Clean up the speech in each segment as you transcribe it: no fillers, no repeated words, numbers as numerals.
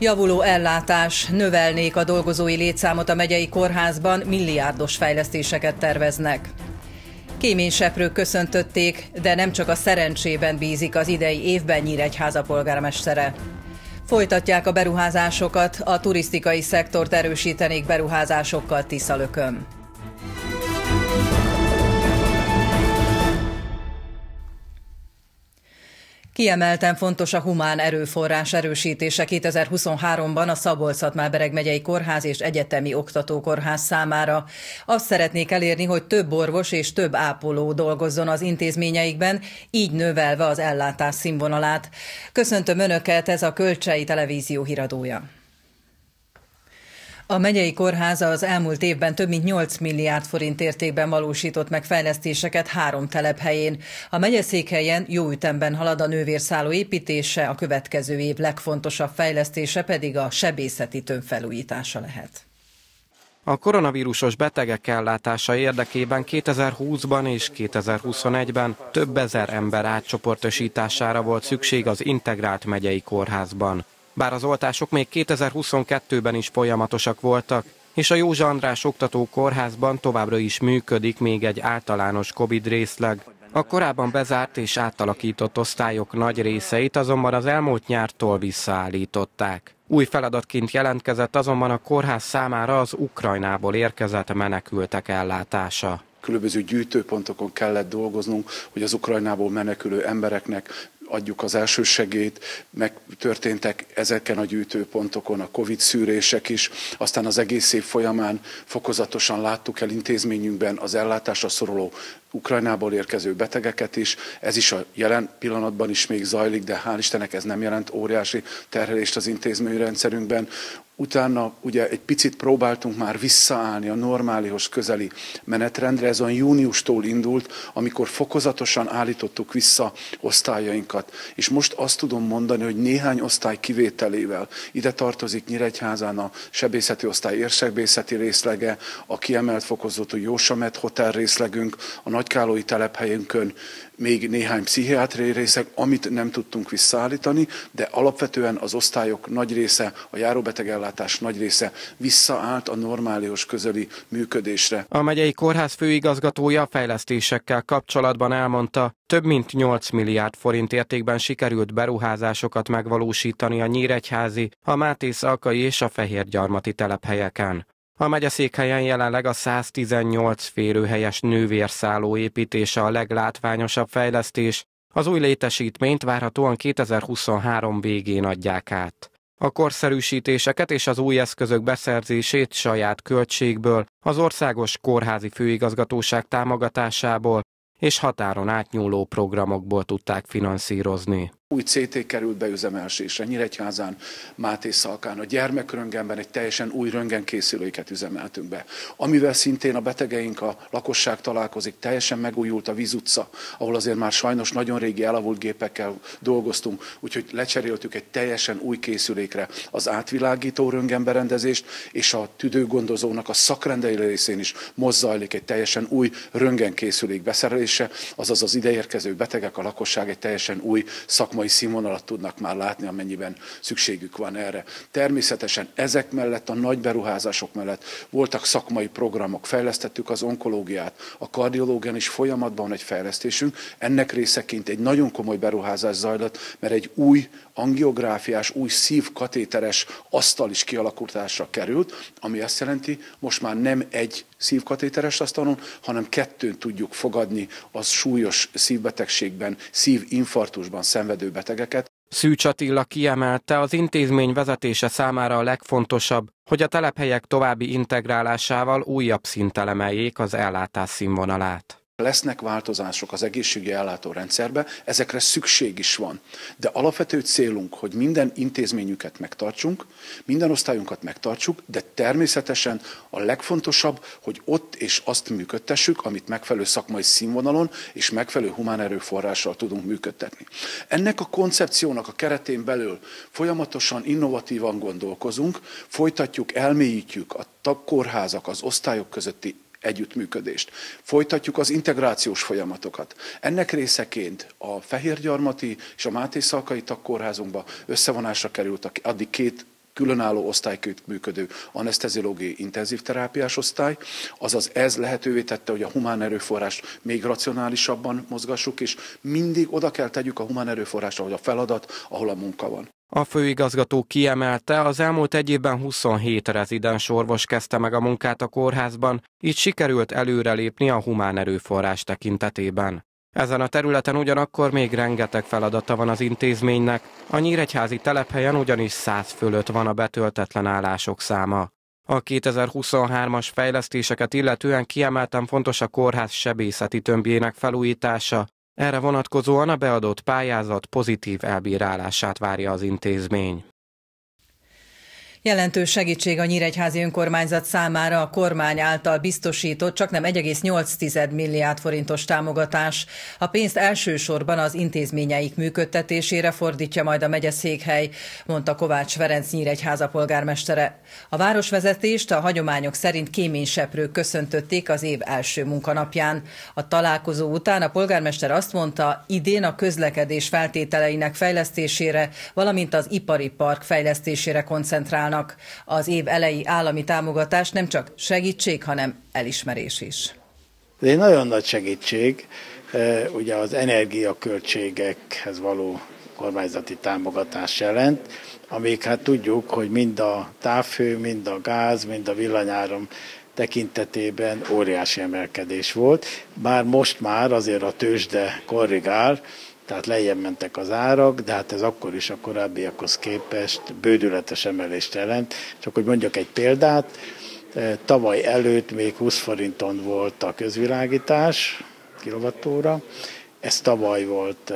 Javuló ellátás, növelnék a dolgozói létszámot a megyei kórházban, milliárdos fejlesztéseket terveznek. Kéményseprők köszöntötték, de nem csak a szerencsében bízik az idei évben Nyíregyháza polgármestere. Folytatják a beruházásokat, a turisztikai szektort erősítenék beruházásokkal Tiszalökön. Kiemelten fontos a humán erőforrás erősítése 2023-ban a Szabolcs-Szatmár-Bereg megyei kórház és egyetemi oktatókórház számára. Azt szeretnék elérni, hogy több orvos és több ápoló dolgozzon az intézményeikben, így növelve az ellátás színvonalát. Köszöntöm Önöket, ez a Kölcsei Televízió híradója. A megyei kórház az elmúlt évben több mint 8 milliárd forint értékben valósított meg fejlesztéseket 3 telephelyén. A megyeszékhelyen jó ütemben halad a nővérszálló építése, a következő év legfontosabb fejlesztése pedig a sebészeti tömb felújítása lehet. A koronavírusos betegek ellátása érdekében 2020-ban és 2021-ben több ezer ember átcsoportosítására volt szükség az integrált megyei kórházban. Bár az oltások még 2022-ben is folyamatosak voltak, és a Józsa András oktatókórházban továbbra is működik még egy általános Covid részleg. A korábban bezárt és átalakított osztályok nagy részeit azonban az elmúlt nyártól visszaállították. Új feladatként jelentkezett azonban a kórház számára az Ukrajnából érkezett menekültek ellátása. Különböző gyűjtőpontokon kellett dolgoznunk, hogy az Ukrajnából menekülő embereknek adjuk az elsősegélyt, megtörténtek ezeken a gyűjtőpontokon a Covid szűrések is, aztán az egész év folyamán fokozatosan láttuk el intézményünkben az ellátásra szoruló Ukrajnából érkező betegeket is. Ez is a jelen pillanatban is még zajlik, de hál' Istennek ez nem jelent óriási terhelést az intézményrendszerünkben. Utána ugye egy picit próbáltunk már visszaállni a normálishoz közeli menetrendre, ez olyan júniustól indult, amikor fokozatosan állítottuk vissza osztályainkat. És most azt tudom mondani, hogy néhány osztály kivételével ide tartozik Nyíregyházán a sebészeti osztály érsebészeti részlege, a kiemelt fokozatú Jósamed hotel részlegünk, a Nagykállói telephelyünkön még néhány pszichiátriai részeg, amit nem tudtunk visszaállítani, de alapvetően az osztályok nagy része, a járóbetegellátás nagy része visszaállt a normális közeli működésre. A megyei kórház főigazgatója a fejlesztésekkel kapcsolatban elmondta, több mint 8 milliárd forint értékben sikerült beruházásokat megvalósítani a nyíregyházi, a Mátészalkai és a Fehérgyarmati telephelyeken. A megyeszékhelyen jelenleg a 118 férőhelyes nővérszálló építése a leglátványosabb fejlesztés, az új létesítményt várhatóan 2023 végén adják át. A korszerűsítéseket és az új eszközök beszerzését saját költségből, az Országos Kórházi Főigazgatóság támogatásából és határon átnyúló programokból tudták finanszírozni. Új CT került beüzemelésre Nyíregyházán, Mátészalkán, a gyermekröntgenben egy teljesen új röntgenkészüléket üzemeltünk be. Amivel szintén a betegeink, a lakosság találkozik, teljesen megújult a Víz utca, ahol azért már sajnos nagyon régi elavult gépekkel dolgoztunk, úgyhogy lecseréltük egy teljesen új készülékre az átvilágító röntgenberendezést, és a tüdőgondozónak a szakrendelő részén is most zajlik egy teljesen új röntgenkészülék beszerelése, azaz az ideérkező betegek, a lakosság egy teljesen új szakmai színvonalat tudnak már látni, amennyiben szükségük van erre. Természetesen ezek mellett, a nagy beruházások mellett voltak szakmai programok, fejlesztettük az onkológiát, a kardiológián is folyamatban egy fejlesztésünk, ennek részeként egy nagyon komoly beruházás zajlott, mert egy új angiográfiás, új szívkatéteres asztal is kialakításra került, ami azt jelenti, most már nem egy szívkatéteres asztalon, hanem 2 tudjuk fogadni az súlyos szívbetegségben, szívinfarktusban szenvedő betegeket. Szűcs Attila kiemelte, az intézmény vezetése számára a legfontosabb, hogy a telephelyek további integrálásával újabb szinten emeljék az ellátás színvonalát. Lesznek változások az egészségügyi ellátórendszerbe, ezekre szükség is van. De alapvető célunk, hogy minden intézményünket megtartsunk, minden osztályunkat megtartsuk, de természetesen a legfontosabb, hogy ott és azt működtessük, amit megfelelő szakmai színvonalon és megfelelő humán erőforrással tudunk működtetni. Ennek a koncepciónak a keretén belül folyamatosan innovatívan gondolkozunk, folytatjuk, elmélyítjük a tagkórházak, az osztályok közötti együttműködést. Folytatjuk az integrációs folyamatokat. Ennek részeként a Fehérgyarmati és a Mátészalkai tagkórházunkba összevonásra került addig 2 különálló osztályként működő aneszteziológiai intenzív terápiás osztály, azaz ez lehetővé tette, hogy a humán erőforrást még racionálisabban mozgassuk, és mindig oda kell tegyük a humán erőforrásra, hogy a feladat, ahol a munka van. A főigazgató kiemelte, az elmúlt egy évben 27 rezidens orvos kezdte meg a munkát a kórházban, így sikerült előrelépni a humán erőforrás tekintetében. Ezen a területen ugyanakkor még rengeteg feladata van az intézménynek, a nyíregyházi telephelyen ugyanis 100 fölött van a betöltetlen állások száma. A 2023-as fejlesztéseket illetően kiemelten fontos a kórház sebészeti tömbjének felújítása. Erre vonatkozóan a beadott pályázat pozitív elbírálását várja az intézmény. Jelentős segítség a nyíregyházi önkormányzat számára a kormány által biztosított csaknem 1,8 milliárd forintos támogatás. A pénzt elsősorban az intézményeik működtetésére fordítja majd a megyeszékhely, mondta Kovács Ferenc Nyíregyháza polgármestere. A városvezetést a hagyományok szerint kéményseprők köszöntötték az év első munkanapján. A találkozó után a polgármester azt mondta, idén a közlekedés feltételeinek fejlesztésére, valamint az ipari park fejlesztésére koncentrálnak. Az év elejé állami támogatás nem csak segítség, hanem elismerés is. Ez egy nagyon nagy segítség, ugye az energiaköltségekhez való kormányzati támogatás jelent, amíg hát tudjuk, hogy mind a távhő, mind a gáz, mind a villanyáram tekintetében óriási emelkedés volt, bár most már azért a tőzsde korrigál, tehát lejjebb mentek az árak, de hát ez akkor is a korábbiakhoz képest bődületes emelést jelent. Csak hogy mondjak egy példát, tavaly előtt még 20 forinton volt a közvilágítás kilovattóra, ez tavaly volt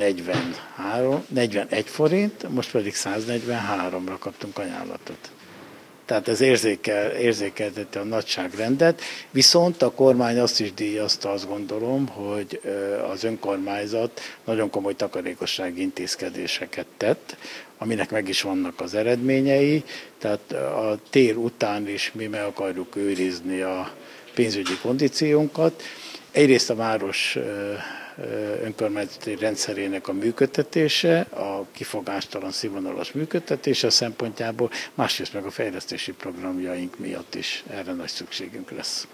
41 forint, most pedig 143-ra kaptunk ajánlatot. Tehát ez érzékeltette a nagyságrendet, viszont a kormány azt is díjazta, azt gondolom, hogy az önkormányzat nagyon komoly takarékossági intézkedéseket tett, aminek meg is vannak az eredményei, tehát a tél után is mi meg akarjuk őrizni a pénzügyi kondíciónkat. Egyrészt a város önkormányzati rendszerének a működtetése, a kifogástalan színvonalas működtetése szempontjából, másrészt meg a fejlesztési programjaink miatt is erre nagy szükségünk lesz.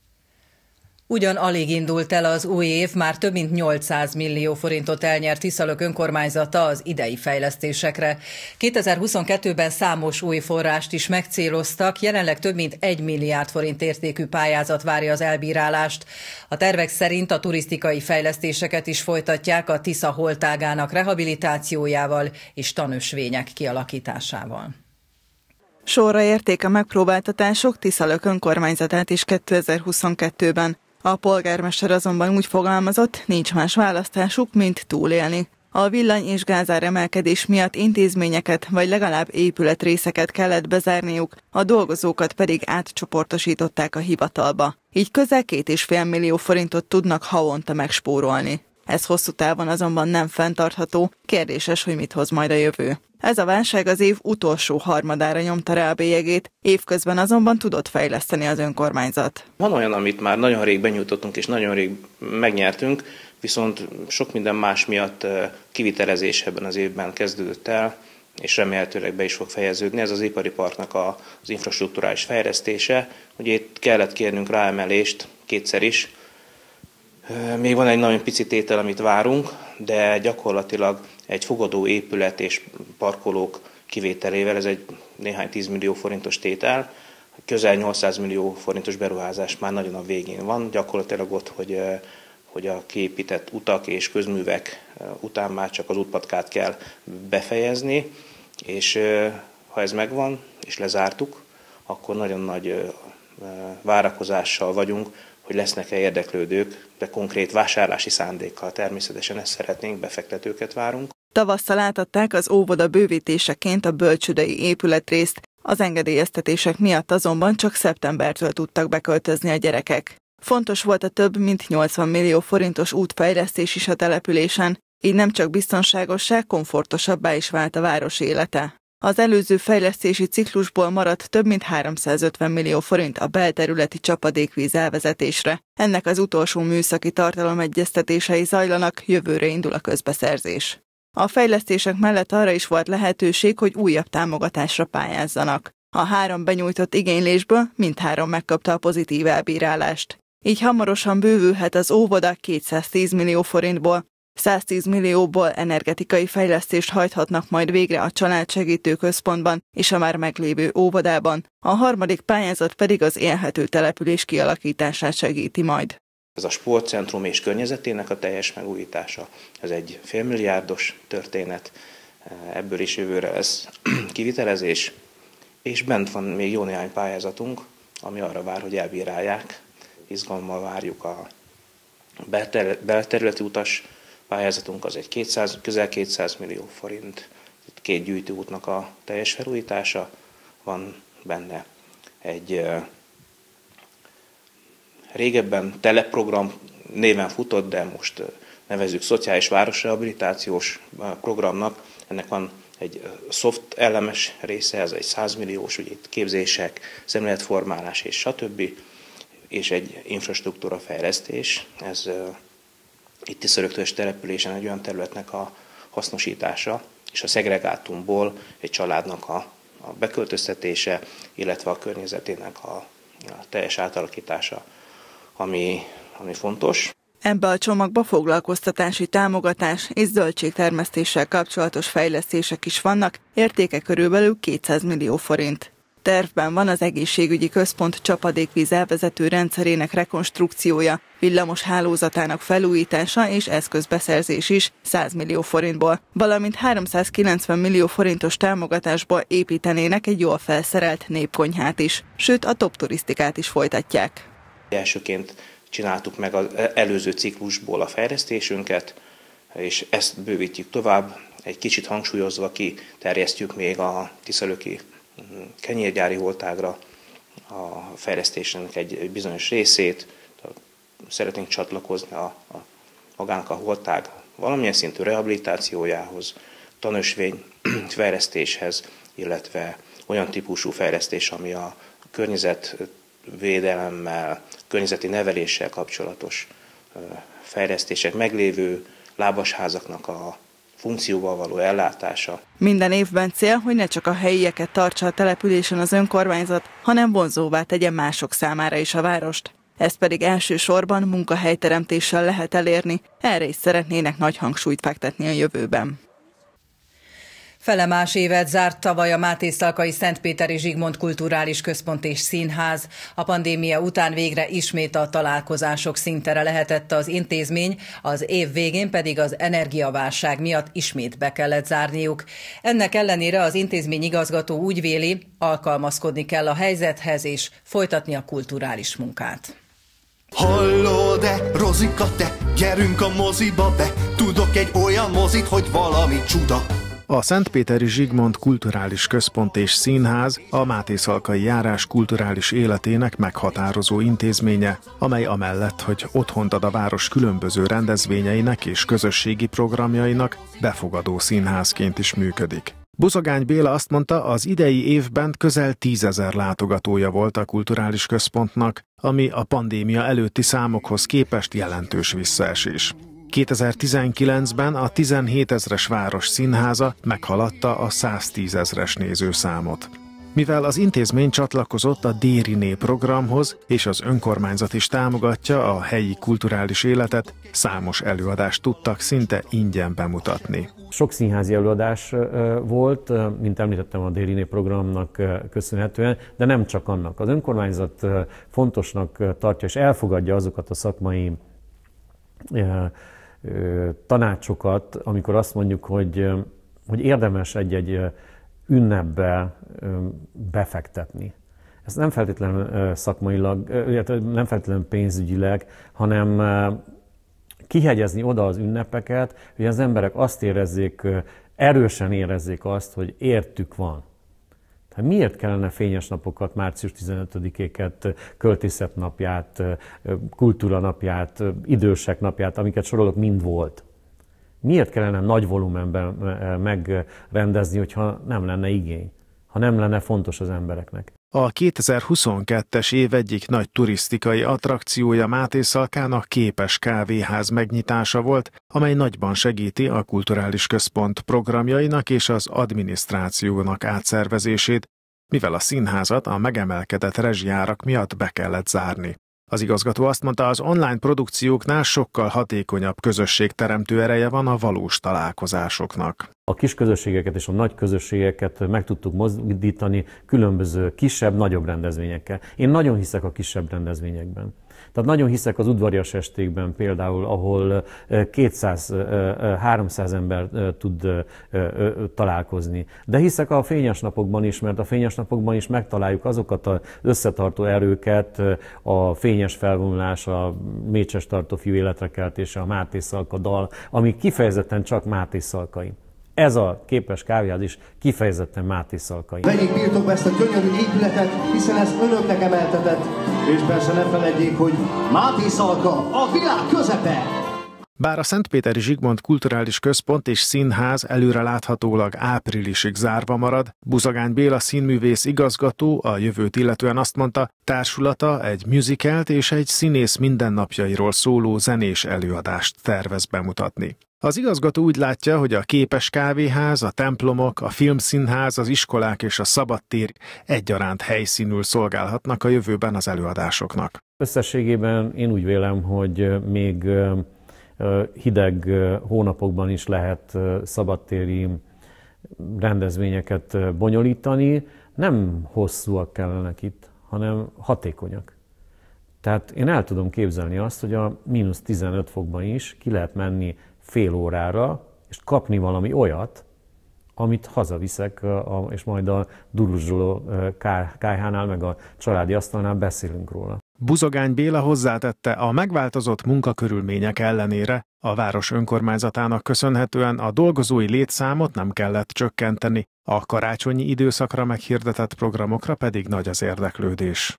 Ugyan alig indult el az új év, már több mint 800 millió forintot elnyert Tiszalök önkormányzata az idei fejlesztésekre. 2022-ben számos új forrást is megcéloztak, jelenleg több mint 1 milliárd forint értékű pályázat várja az elbírálást. A tervek szerint a turisztikai fejlesztéseket is folytatják a Tisza holtágának rehabilitációjával és tanösvények kialakításával. Sorra érték a megpróbáltatások Tiszalök önkormányzatát is 2022-ben. A polgármester azonban úgy fogalmazott, nincs más választásuk, mint túlélni. A villany- és gázár emelkedés miatt intézményeket vagy legalább épületrészeket kellett bezárniuk, a dolgozókat pedig átcsoportosították a hivatalba. Így közel 2,5 millió forintot tudnak havonta megspórolni. Ez hosszú távon azonban nem fenntartható, kérdéses, hogy mit hoz majd a jövő. Ez a válság az év utolsó harmadára nyomta rá a bélyegét, évközben azonban tudott fejleszteni az önkormányzat. Van olyan, amit már nagyon rég benyújtottunk és nagyon rég megnyertünk, viszont sok minden más miatt kivitelezés ebben az évben kezdődött el, és remélhetőleg be is fog fejeződni. Ez az ipari parknak az infrastrukturális fejlesztése. Ugye itt kellett kérnünk ráemelést kétszer is. Még van egy nagyon pici tétel, amit várunk, de gyakorlatilag egy fogadó épület és parkolók kivételével ez egy néhány 10 millió forintos tétel, közel 800 millió forintos beruházás már nagyon a végén van, gyakorlatilag ott, hogy a kiépített utak és közművek után már csak az útpatkát kell befejezni, és ha ez megvan, és lezártuk, akkor nagyon nagy várakozással vagyunk, hogy lesznek-e érdeklődők, de konkrét vásárlási szándékkal természetesen ezt szeretnénk, befektetőket várunk. Tavasszal átadták az óvoda bővítéseként a bölcsődei épületrészt, az engedélyeztetések miatt azonban csak szeptembertől tudtak beköltözni a gyerekek. Fontos volt a több mint 80 millió forintos útfejlesztés is a településen, így nem csak biztonságossá, komfortosabbá is vált a város élete. Az előző fejlesztési ciklusból maradt több mint 350 millió forint a belterületi csapadékvíz elvezetésre. Ennek az utolsó műszaki tartalomegyeztetései zajlanak, jövőre indul a közbeszerzés. A fejlesztések mellett arra is volt lehetőség, hogy újabb támogatásra pályázzanak. A 3 benyújtott igénylésből mindhárom megkapta a pozitív elbírálást. Így hamarosan bővülhet az óvoda 210 millió forintból, 110 millióból energetikai fejlesztést hajthatnak majd végre a családsegítő központban és a már meglévő óvodában, a harmadik pályázat pedig az élhető település kialakítását segíti majd. Ez a sportcentrum és környezetének a teljes megújítása, ez egy félmilliárdos történet, ebből is jövőre lesz kivitelezés, és bent van még jó néhány pályázatunk, ami arra vár, hogy elbírálják. Izgalommal várjuk a belterületi utas pályázatunk, az egy közel 200 millió forint. Itt 2 gyűjtőútnak a teljes felújítása van benne. Egy régebben teleprogram néven futott, de most nevezzük szociális városrehabilitációs programnak. Ennek van egy soft elemes része, ez egy 100 milliós, ugye itt képzések, szemléletformálás és stb. És egy infrastruktúra fejlesztés. Ez itt Tiszarökös településen egy olyan területnek a hasznosítása, és a szegregátumból egy családnak a beköltöztetése, illetve a környezetének a teljes átalakítása, ami fontos. Ebbe a csomagba foglalkoztatási támogatás és zöldségtermesztéssel kapcsolatos fejlesztések is vannak, értéke körülbelül 200 millió forint. Tervben van az egészségügyi központ csapadékvíz elvezető rendszerének rekonstrukciója, villamos hálózatának felújítása és eszközbeszerzés is 100 millió forintból, valamint 390 millió forintos támogatásból építenének egy jól felszerelt népkonyhát is, sőt a top turisztikát is folytatják. Elsőként csináltuk meg az előző ciklusból a fejlesztésünket, és ezt bővítjük tovább, egy kicsit hangsúlyozva kiterjesztjük még a tiszalöki kenyérgyári holtágra a fejlesztésnek egy bizonyos részét. Szeretnénk csatlakozni magának a holtág valamilyen szintű rehabilitációjához, tanösvény fejlesztéshez, illetve olyan típusú fejlesztés, ami a környezetvédelemmel, környezeti neveléssel kapcsolatos fejlesztések, meglévő lábasházaknak a funkcióval való ellátása. Minden évben cél, hogy ne csak a helyieket tartsa a településen az önkormányzat, hanem vonzóvá tegye mások számára is a várost. Ezt pedig elsősorban munkahelyteremtéssel lehet elérni, erre is szeretnének nagy hangsúlyt fektetni a jövőben. Felemás évet zárt tavaly a Mátészalkai Szentpéteri Zsigmond Kulturális Központ és Színház. A pandémia után végre ismét a találkozások színtere lehetett az intézmény, az év végén pedig az energiaválság miatt ismét be kellett zárniuk. Ennek ellenére az intézmény igazgató úgy véli, alkalmazkodni kell a helyzethez és folytatni a kulturális munkát. Hallod-e, Rozika, te, gyerünk a moziba be, tudok egy olyan mozit, hogy valami csuda. A Szentpéteri Zsigmond Kulturális Központ és Színház a Mátészalkai járás kulturális életének meghatározó intézménye, amely amellett, hogy otthont ad a város különböző rendezvényeinek és közösségi programjainak, befogadó színházként is működik. Buzogány Béla azt mondta, az idei évben közel 10 000 látogatója volt a kulturális központnak, ami a pandémia előtti számokhoz képest jelentős visszaesés. 2019-ben a 17 000-es város színháza meghaladta a 110 000-es nézőszámot. Mivel az intézmény csatlakozott a Dériné programhoz, és az önkormányzat is támogatja a helyi kulturális életet, számos előadást tudtak szinte ingyen bemutatni. Sok színházi előadás volt, mint említettem, a Dériné programnak köszönhetően, de nem csak annak. Az önkormányzat fontosnak tartja és elfogadja azokat a szakmai tanácsokat, amikor azt mondjuk, hogy érdemes egy ünnepbe befektetni. Ez nem feltétlenül szakmailag, nem feltétlenül pénzügyileg, hanem kihegyezni oda az ünnepeket, hogy az emberek azt érezzék, erősen érezzék azt, hogy értük van. Tehát miért kellene fényes napokat, március 15-éket, költészet napját, kultúra napját, idősek napját, amiket sorolok, mind volt. Miért kellene nagy volumenben megrendezni, hogyha nem lenne igény, ha nem lenne fontos az embereknek? A 2022-es év egyik nagy turisztikai attrakciója Mátészalkán a Képes Kávéház megnyitása volt, amely nagyban segíti a kulturális központ programjainak és az adminisztrációnak átszervezését, mivel a színházat a megemelkedett rezsijárak miatt be kellett zárni. Az igazgató azt mondta, az online produkcióknál sokkal hatékonyabb közösségteremtő ereje van a valós találkozásoknak. A kis közösségeket és a nagy közösségeket meg tudtuk mozdítani különböző kisebb, nagyobb rendezvényekkel. Én nagyon hiszek a kisebb rendezvényekben. Tehát nagyon hiszek az udvarias estékben például, ahol 200-300 ember tud találkozni. De hiszek a fényes napokban is, mert a fényes napokban is megtaláljuk azokat az összetartó erőket, a fényes felvonulás, a Mécses tartófiú életrekeltése, a Mátészalka dal, ami kifejezetten csak mátészalkai. Ez a Képes Kávéház is kifejezetten mátészalkai. Vegyék birtokba ezt a gyönyörű épületet, hiszen ez önöknek emeltetett. És persze ne feledjék, hogy Mátészalka a világ közepe! Bár a Szentpéteri Zsigmond Kulturális Központ és Színház előreláthatólag áprilisig zárva marad, Buzagány Béla színművész igazgató a jövőt illetően azt mondta, társulata egy musicalt és egy színész mindennapjairól szóló zenés előadást tervez bemutatni. Az igazgató úgy látja, hogy a Képes Kávéház, a templomok, a filmszínház, az iskolák és a szabadtér egyaránt helyszínül szolgálhatnak a jövőben az előadásoknak. Összességében én úgy vélem, hogy még hideg hónapokban is lehet szabadtéri rendezvényeket bonyolítani. Nem hosszúak kellenek itt, hanem hatékonyak. Tehát én el tudom képzelni azt, hogy a -15 fokban is ki lehet menni fél órára, és kapni valami olyat, amit hazaviszek, és majd a duruzsoló kályhánál, meg a családi asztalnál beszélünk róla. Buzagány Béla hozzátette, a megváltozott munkakörülmények ellenére a város önkormányzatának köszönhetően a dolgozói létszámot nem kellett csökkenteni, a karácsonyi időszakra meghirdetett programokra pedig nagy az érdeklődés.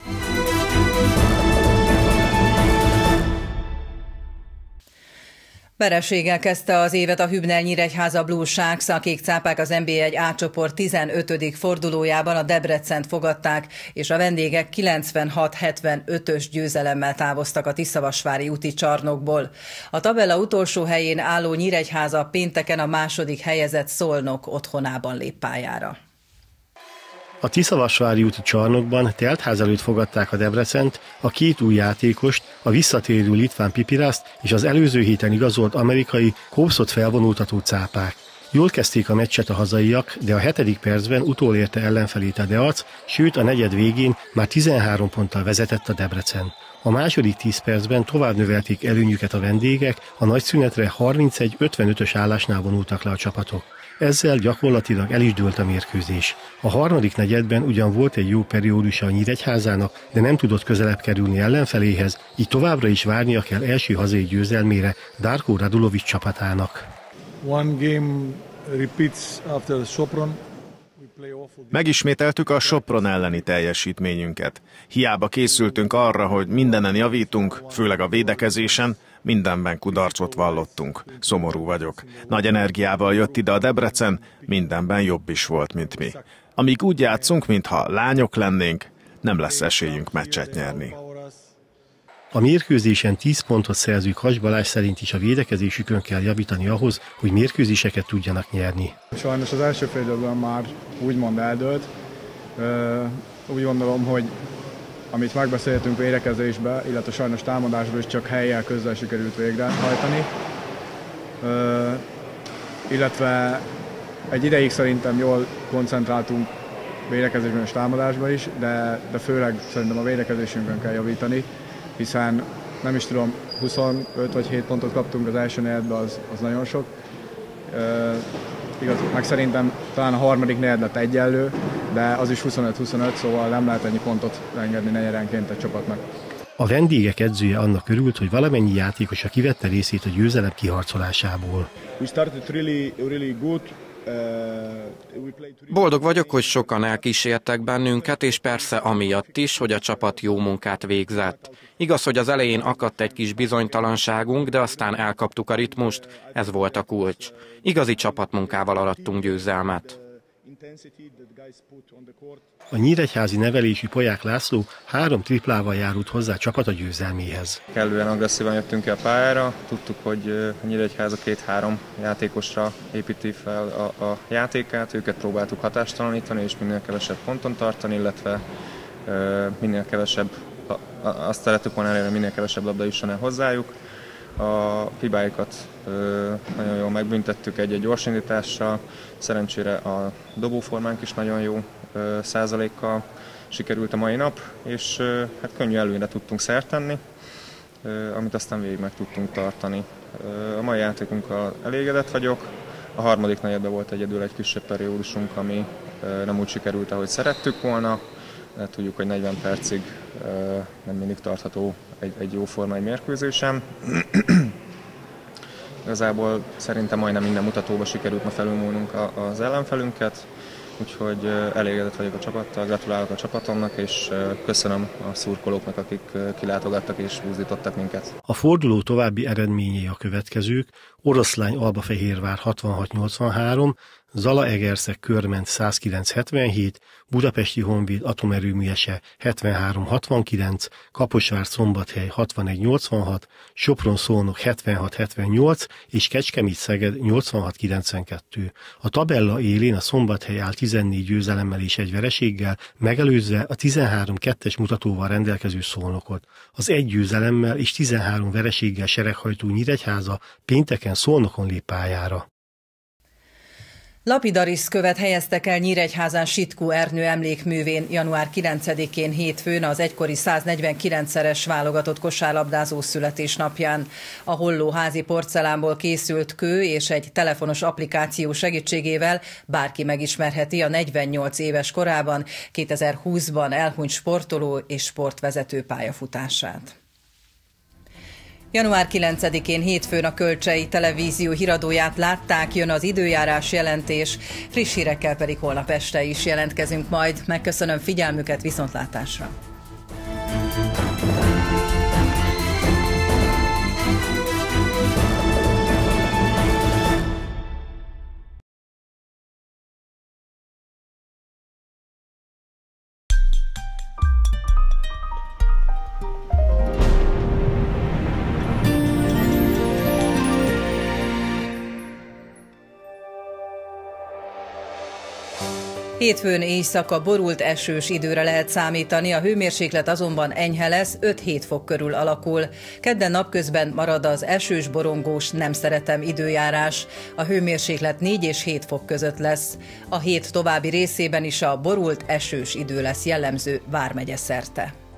Vereséggel kezdte az évet a Hübner Nyíregyháza Blue Sharks, a kék cápák az NB1 A csoport 15. fordulójában a Debrecent fogadták, és a vendégek 96-75-ös győzelemmel távoztak a Tiszavasvári úti csarnokból. A tabella utolsó helyén álló Nyíregyháza pénteken a második helyezett Szolnok otthonában lép pályára. A Tiszavasvári úti csarnokban teltház előtt fogadták a Debrecent, a két új játékost, a visszatérő litván Pipiraszt és az előző héten igazolt amerikai Kópszot felvonultató cápák. Jól kezdték a meccset a hazaiak, de a 7. percben utolérte ellenfelét a Deac, sőt a negyed végén már 13 ponttal vezetett a Debrecen. A második 10 percben tovább növelték előnyüket a vendégek, a nagyszünetre 31-55-ös állásnál vonultak le a csapatok. Ezzel gyakorlatilag el is dőlt a mérkőzés. A harmadik negyedben ugyan volt egy jó periódusa a Nyíregyházának, de nem tudott közelebb kerülni ellenfeléhez, így továbbra is várnia kell első hazai győzelmére Darko Radulovic csapatának. Megismételtük a Sopron elleni teljesítményünket. Hiába készültünk arra, hogy mindenen javítunk, főleg a védekezésen, mindenben kudarcot vallottunk. Szomorú vagyok. Nagy energiával jött ide a Debrecen, mindenben jobb is volt, mint mi. Amíg úgy játszunk, mintha lányok lennénk, nem lesz esélyünk meccset nyerni. A mérkőzésen 10 pontot szerző Kas Balázs szerint is a védekezésükön kell javítani ahhoz, hogy mérkőzéseket tudjanak nyerni. Sajnos az első fél időben már úgymond eldőlt. Úgy gondolom, hogy amit megbeszéltünk védekezésbe, illetve sajnos támadásban is csak helyjel közzel sikerült végrehajtani. Illetve egy ideig szerintem jól koncentráltunk védekezésben és támadásban is, de főleg szerintem a védekezésünkön kell javítani, hiszen nem is tudom, 25 vagy 7 pontot kaptunk az első negyedben, az nagyon sok. Igaz, meg szerintem talán a harmadik negyed lett egyenlő, de az is 25-25, szóval nem lehet ennyi pontot engedni negyedenként egy csapatnak. A vendégek edzője annak örült, hogy valamennyi játékosa kivette részét a győzelem kiharcolásából. Boldog vagyok, hogy sokan elkísértek bennünket, és persze amiatt is, hogy a csapat jó munkát végzett. Igaz, hogy az elején akadt egy kis bizonytalanságunk, de aztán elkaptuk a ritmust, ez volt a kulcs. Igazi csapatmunkával arattunk győzelmet. A nyíregyházi nevelésű Polyák László 3 triplával járult hozzá csapata győzelméhez. Kellően agresszívan jöttünk ki a pályára, tudtuk, hogy a Nyíregyháza 2-3 játékosra építi fel a játékát, őket próbáltuk hatástalanítani és minél kevesebb ponton tartani, illetve minél kevesebb, azt szerettük volna elérni, minél kevesebb labda jusson el hozzájuk. A hibáikat nagyon jól megbüntettük egy-egy gyorsindítással, szerencsére a dobóformánk is nagyon jó százalékkal sikerült a mai nap, és hát könnyű előnyre tudtunk szert tenni, amit aztán végig meg tudtunk tartani. A mai játékunkkal elégedett vagyok, a harmadik negyedben volt egyedül egy kisebb periódusunk, ami nem úgy sikerült, ahogy szerettük volna, de tudjuk, hogy 40 percig nem mindig tartható egy jó forma egy mérkőzésen. Igazából szerintem majdnem minden mutatóba sikerült ma felülmúlnunk az ellenfelünket, úgyhogy elégedett vagyok a csapattal, gratulálok a csapatomnak, és köszönöm a szurkolóknak, akik kilátogattak és buzdítottak minket. A forduló további eredményei a következők: Oroszlány Albafehérvár 66-83, Zalaegerszeg Körment 109-77, Budapesti Honvéd Atomerőműese 73-69, Kaposvár Szombathely 61-86, Sopron Szolnok 76-78 és Kecskemét Szeged 86-92. A tabella élén a Szombathely áll 14 győzelemmel és 1 vereséggel, megelőzve a 13-2-es mutatóval rendelkező Szolnokot. Az 1 győzelemmel és 13 vereséggel sereghajtó Nyíregyháza pénteken Szolnokon lép pályára. Lapidaris követ helyeztek el Nyíregyházán Sitkó Ernő emlékművén január 9-én hétfőn az egykori 149-szeres válogatott kosárlabdázó születésnapján. A holló házi porcelánból készült kő és egy telefonos applikáció segítségével bárki megismerheti a 48 éves korában 2020-ban elhunyt sportoló és sportvezető pályafutását. Január 9-én hétfőn a Kölcsei Televízió híradóját látták, jön az időjárás jelentés, friss hírekkel pedig holnap este is jelentkezünk majd. Megköszönöm figyelmüket, viszontlátásra! Hétfőn éjszaka borult esős időre lehet számítani, a hőmérséklet azonban enyhe lesz, 5-7 fok körül alakul. Kedden napközben marad az esős, borongós, nem szeretem időjárás. A hőmérséklet 4 és 7 fok között lesz. A hét további részében is a borult esős idő lesz jellemző vármegye szerte.